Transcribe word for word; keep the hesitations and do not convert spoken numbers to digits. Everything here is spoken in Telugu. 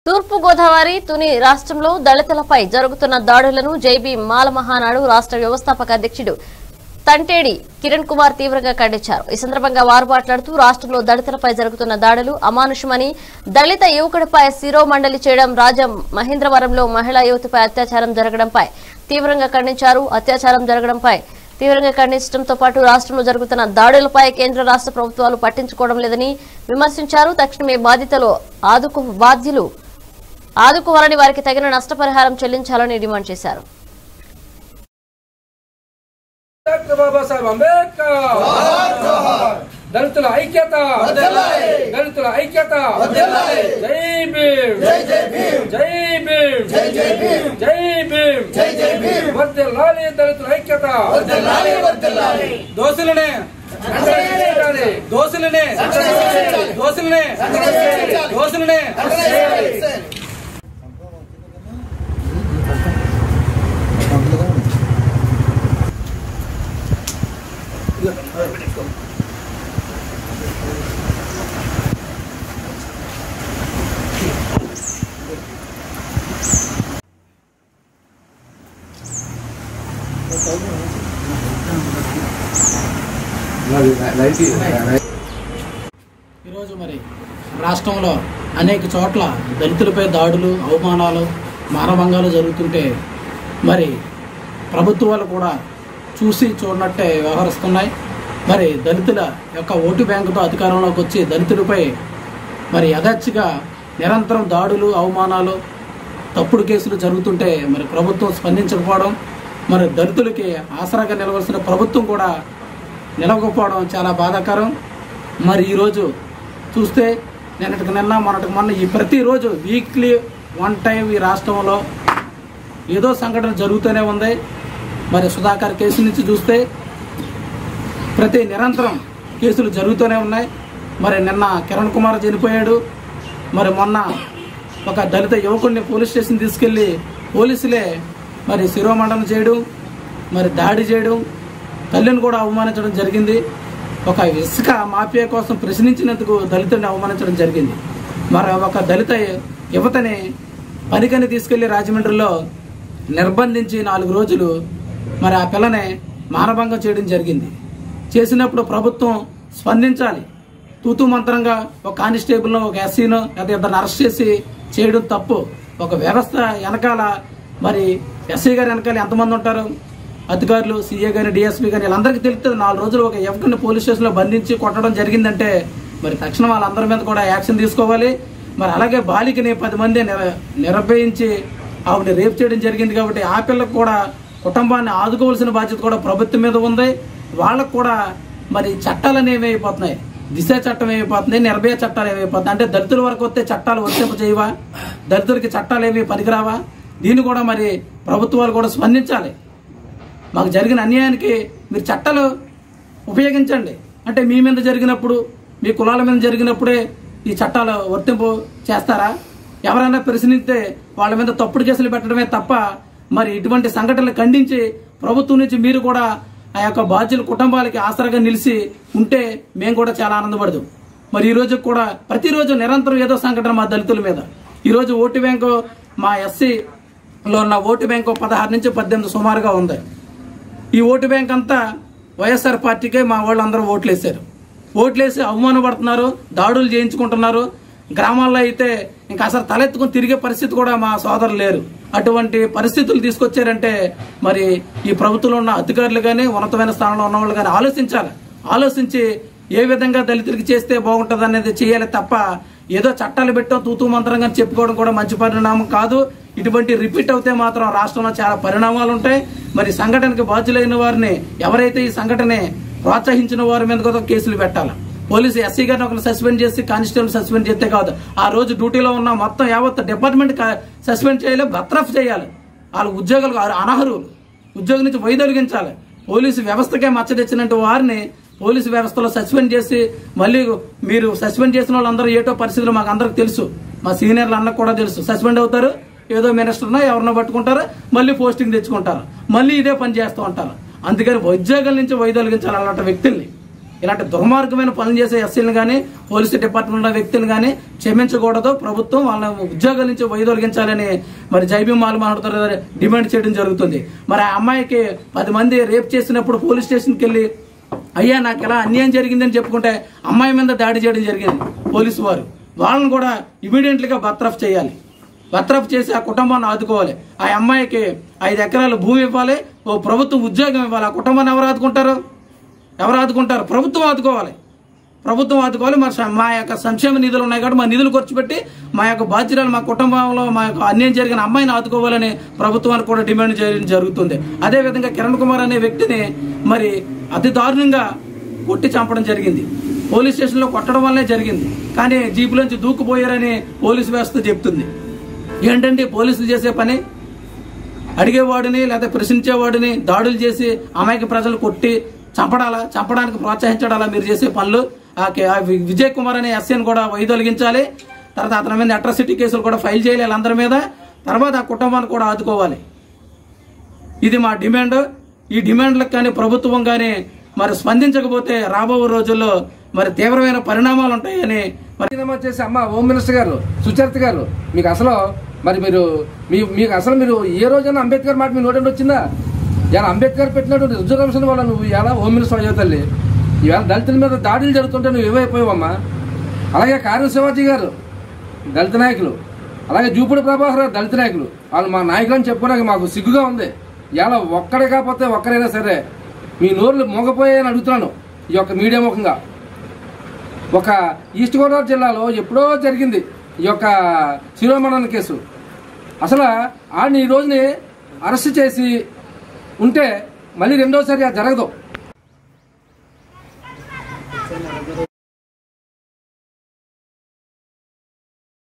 తూర్పు గోదావరి తుని రాష్ట్రంలో దళితులపై జరుగుతున్న దాడులను జైబీ మాల మహానాడు రాష్ట్ర వ్యవస్థాపక అధ్యక్షుడు తంటేడి కిరణ్ కుమార్ తీవ్రంగా ఖండించారు. ఈ సందర్భంగా వారు మాట్లాడుతూ రాష్ట్రంలో దళితులపై జరుగుతున్న దాడులు అమానుషమని, దళిత యువకుడిపై శిరోమండలి చేయడం, రాజ మహేంద్రవరంలో మహిళా యువతిపై అత్యాచారం జరగడంపై తీవ్రంగా ఖండించారు. అత్యాచారం జరగడంపై తీవ్రంగా ఖండించడంతో పాటు రాష్ట్రంలో జరుగుతున్న దాడులపై కేంద్ర రాష్ట్ర ప్రభుత్వాలు పట్టించుకోవడం లేదని విమర్శించారు. తక్షణమే బాధితులు ఆదుకు బాధ్యులు ఆదుకోవాలని, వారికి తగిన నష్టపరిహారం చెల్లించాలని డిమాండ్ చేశారు. బాబాసాహెబ్ అంబేద్కర్ దళితుల ఐక్యత దళితుల ఐక్యత జై భీమ్ జై భీమ్ జై భీమ్ వర్ధిల్లాలి దళితుల ఐక్యత దోషులనే దోషులనే దోషులనే దోషులనే ఈరోజు మరి రాష్ట్రంలో అనేక చోట్ల దళితులపై దాడులు, అవమానాలు, మానభంగాలు జరుగుతుంటే మరి ప్రభుత్వాలు కూడా చూసి చూడనట్టే వ్యవహరిస్తున్నాయి. మరి దళితుల యొక్క ఓటు బ్యాంకుతో అధికారంలోకి వచ్చి దళితులపై మరి యథేచ్ఛగా నిరంతరం దాడులు, అవమానాలు, తప్పుడు కేసులు జరుగుతుంటే మరి ప్రభుత్వం స్పందించకపోవడం, మరి దళితులకి ఆసరాగా నిలవలసిన ప్రభుత్వం కూడా నిలవకపోవడం చాలా బాధాకరం. మరి ఈరోజు చూస్తే నిన్నటికి నిన్న మొన్నటికి మొన్న ఈ ప్రతిరోజు వీక్లీ వన్ టైం ఈ రాష్ట్రంలో ఏదో సంఘటన జరుగుతూనే ఉంది. మరి సుధాకర్ కేసు నుంచి చూస్తే ప్రతి నిరంతరం కేసులు జరుగుతూనే ఉన్నాయి. మరి నిన్న కిరణ్ కుమార్ చనిపోయాడు. మరి మొన్న ఒక దళిత యువకుడిని పోలీస్ స్టేషన్ తీసుకెళ్లి పోలీసులే మరి శిరోమండనం చేయడం, మరి దాడి చేయడం, తల్లిని కూడా అవమానించడం జరిగింది. ఒక ఇసుక మాఫియా కోసం ప్రశ్నించినందుకు దళితుడిని అవమానించడం జరిగింది. మరి ఒక దళిత యువతని పనికని తీసుకెళ్లి రాజమండ్రిలో నిర్బంధించి నాలుగు రోజులు మరి ఆ పిల్లని మానభంగం చేయడం జరిగింది. చేసినప్పుడు ప్రభుత్వం స్పందించాలి. తూతూ మంత్రంగా ఒక కానిస్టేబుల్ను, ఒక ఎస్సీను లేదా ఇద్దరిని అరెస్ట్ చేసి చేయడం తప్పు. ఒక వ్యవస్థ వెనకాల మరి ఎస్సీ గారి వెనకాల ఎంతమంది ఉంటారు, అధికారులు, సీఏ గాని, డిఎస్పీ గాని, వీళ్ళందరికీ తెలుస్తుంది. నాలుగు రోజులు ఒక యువకుడిని పోలీస్ స్టేషన్లో బంధించి కొట్టడం జరిగిందంటే మరి తక్షణం వాళ్ళందరి మీద కూడా యాక్షన్ తీసుకోవాలి. మరి అలాగే బాలికని పది మంది నిర్భయించి ఆవిడ రేపు చేయడం జరిగింది. కాబట్టి ఆ పిల్లకు కూడా కుటుంబాన్ని ఆదుకోవాల్సిన బాధ్యత కూడా ప్రభుత్వం మీద ఉంది. వాళ్ళకు కూడా మరి చట్టాలు ఏమైపోతున్నాయి, దిశ చట్టం ఏమైపోతుంది, నిర్భయ చట్టాలు ఏమైపోతున్నాయి. అంటే దళితుల వరకు వస్తే చట్టాలు వర్తింప చేయవా, దళితులకి చట్టాలు ఏమి పనికిరావా? దీన్ని కూడా మరి ప్రభుత్వాలు కూడా స్పందించాలి. మాకు జరిగిన అన్యాయానికి మీరు చట్టాలు ఉపయోగించండి. అంటే మీ మీద జరిగినప్పుడు, మీ కులాల మీద జరిగినప్పుడే ఈ చట్టాలు వర్తింపు చేస్తారా? ఎవరైనా ప్రశ్నిస్తే వాళ్ళ మీద తప్పుడు కేసులు పెట్టడమే తప్ప మరి ఇటువంటి సంఘటనలు ఖండించి ప్రభుత్వం నుంచి మీరు కూడా ఆ యొక్క బాధ్యుల కుటుంబాలకి ఆసరాగా నిలిచి ఉంటే మేము కూడా చాలా ఆనందపడదు. మరి ఈ రోజు కూడా ప్రతిరోజు నిరంతరం ఏదో సంఘటన మా దళితుల మీద. ఈరోజు ఓటు బ్యాంకు మా ఎస్సీలో ఉన్న ఓటు బ్యాంకు పదహారు నుంచి పద్దెనిమిది సుమారుగా ఉంది. ఈ ఓటు బ్యాంక్ అంతా వైఎస్ఆర్ పార్టీకే మా వాళ్ళందరూ ఓట్లేశారు. ఓట్లేసి అవమానపడుతున్నారు, దాడులు చేయించుకుంటున్నారు. గ్రామాల్లో అయితే ఇంకా అసలు తలెత్తుకుని తిరిగే పరిస్థితి కూడా మా సోదరులు లేరు. అటువంటి పరిస్థితులు తీసుకొచ్చారంటే మరి ఈ ప్రభుత్వంలో ఉన్న అధికారులు కానీ, ఉన్నతమైన స్థానంలో ఉన్న వాళ్ళు కానీ ఆలోచించాలి. ఆలోచించి ఏ విధంగా దళితులకి చేస్తే బాగుంటుంది అనేది చేయాలి తప్ప ఏదో చట్టాలు పెట్టాం తూతూ మంత్రంగా చెప్పుకోవడం కూడా మంచి పరిణామం కాదు. ఇటువంటి రిపీట్ అవుతే మాత్రం రాష్ట్రంలో చాలా పరిణామాలు ఉంటాయి. మరి సంఘటనకి బాధ్యులైన వారిని, ఎవరైతే ఈ సంఘటనే ప్రోత్సహించిన వారి మీద కూడా కేసులు పెట్టాలి. పోలీసు ఎస్సీ గారిని ఒకరిని సస్పెండ్ చేసి కానిస్టేబుల్ సస్పెండ్ చేస్తే కాదు, ఆ రోజు డ్యూటీలో ఉన్న మొత్తం యావత్ డిపార్ట్మెంట్ సస్పెండ్ చేయాలి, బర్తరఫ్ చేయాలి. వాళ్ళ ఉద్యోగులకు అనర్హులు, ఉద్యోగం నుంచి వైదొలిగించాలి. పోలీసు వ్యవస్థకే మచ్చ తెచ్చినట్టు వారిని పోలీసు వ్యవస్థలో సస్పెండ్ చేసి మళ్ళీ మీరు సస్పెండ్ చేసిన వాళ్ళందరూ ఏటో పరిస్థితులు మాకు అందరికి తెలుసు, మా సీనియర్లు అన్నకు కూడా తెలుసు. సస్పెండ్ అవుతారు, ఏదో మినిస్టర్నో ఎవరినో పట్టుకుంటారు, మళ్ళీ పోస్టింగ్ తెచ్చుకుంటారు, మళ్ళీ ఇదే పని చేస్తూ ఉంటారు. అందుకని ఉద్యోగాల నుంచి వైదొలిగించాలి అలాంటి వ్యక్తుల్ని. ఇలాంటి దుర్మార్గమైన పనులు చేసే ఎస్సీలను కానీ పోలీసు డిపార్ట్మెంట్ వ్యక్తులను కానీ క్షమించకూడదు. ప్రభుత్వం వాళ్ళ ఉద్యోగాల నుంచి వైదొలిగించాలని మరి జైబీ మాలమహానాడుతో డిమాండ్ చేయడం జరుగుతుంది. మరి ఆ అమ్మాయికి పది మంది రేప్ చేసినప్పుడు పోలీస్ స్టేషన్కి వెళ్ళి అయ్యా నాకు ఎలా అన్యాయం జరిగిందని చెప్పుకుంటే అమ్మాయి మీద దాడి చేయడం జరిగింది పోలీసు వారు. వాళ్ళని కూడా ఇమీడియట్లీగా బర్తరఫ్ చేయాలి. బర్తరఫ్ చేసి ఆ కుటుంబాన్ని ఆదుకోవాలి. ఆ అమ్మాయికి ఐదు ఎకరాల భూమి ఇవ్వాలి, ఓ ప్రభుత్వం ఉద్యోగం ఇవ్వాలి. ఆ కుటుంబాన్ని ఎవరు ఆదుకుంటారు? ఎవరు ఆదుకుంటారు? ప్రభుత్వం ఆదుకోవాలి. ప్రభుత్వం ఆదుకోవాలి. మరి మా యొక్క సంక్షేమ నిధులు ఉన్నాయి కాబట్టి మా నిధులు ఖర్చు పెట్టి మా యొక్క బాధ్యతలు మా కుటుంబంలో మా యొక్క అన్యాయం జరిగిన అమ్మాయిని ఆదుకోవాలని ప్రభుత్వానికి కూడా డిమాండ్ చేయడం జరుగుతుంది. అదేవిధంగా కిరణ్ కుమార్ అనే వ్యక్తిని మరి అతి దారుణంగా కొట్టి చంపడం జరిగింది. పోలీస్ స్టేషన్లో కొట్టడం వల్లనే జరిగింది. కానీ జీపులోంచి దూకుపోయారని పోలీసు వ్యవస్థ చెప్తుంది. ఏంటంటే పోలీసులు చేసే పని అడిగేవాడిని లేదా ప్రశ్నించేవాడిని దాడులు చేసి అమాయక ప్రజలు కొట్టి చంపడాలా, చంపడానికి ప్రోత్సహించడాలా మీరు చేసే పనులు? ఆ విజయ్ కుమార్ అనే ఎస్ఐని కూడా వైదొలిగించాలి. తర్వాత అతని మీద అట్రాసిటీ కేసులు కూడా ఫైల్ చేయాలి వాళ్ళందరి మీద. తర్వాత ఆ కుటుంబాన్ని కూడా ఆదుకోవాలి. ఇది మా డిమాండ్. ఈ డిమాండ్లకు కానీ ప్రభుత్వం కానీ మరి స్పందించకపోతే రాబో రోజుల్లో మరి తీవ్రమైన పరిణామాలు ఉంటాయని రాజీనామా చేసి అమ్మ హోమ్ మినిస్టర్ గారు సుచరిత గారు మీకు అసలు మరి మీరు మీ మీకు అసలు మీరు ఏ రోజైనా అంబేద్కర్ మాట మీ నోటండి వచ్చిందా? ఇలా అంబేద్కర్ పెట్టినటువంటి రిజర్వేషన్ వల్ల నువ్వు ఇలా హోమ్ మినిస్టర్ అయ్యో తల్లి. ఇవాళ దళితుల మీద దాడులు జరుగుతుంటే నువ్వు ఏమైపోయావమ్మా? అలాగే కార్య శివాజీ గారు దళిత నాయకులు, అలాగే జూపుడు ప్రభాకర్ గారు దళిత నాయకులు, వాళ్ళు మా నాయకులని చెప్పుకోవడానికి మాకు సిగ్గుగా ఉంది. ఇలా ఒక్కడే కాకపోతే ఒక్కరైనా సరే మీ నోర్లు మోగపోయాయని అడుగుతున్నాను ఈ యొక్క మీడియా ముఖంగా. ఒక ఈస్ట్ గోదావరి జిల్లాలో ఎప్పుడో జరిగింది ఈ యొక్క శిరోమణన కేసు. అసలు ఆడిని ఈ రోజుని అరెస్ట్ చేసి ఉంటే మళ్ళీ రెండోసారి అది జరగదు.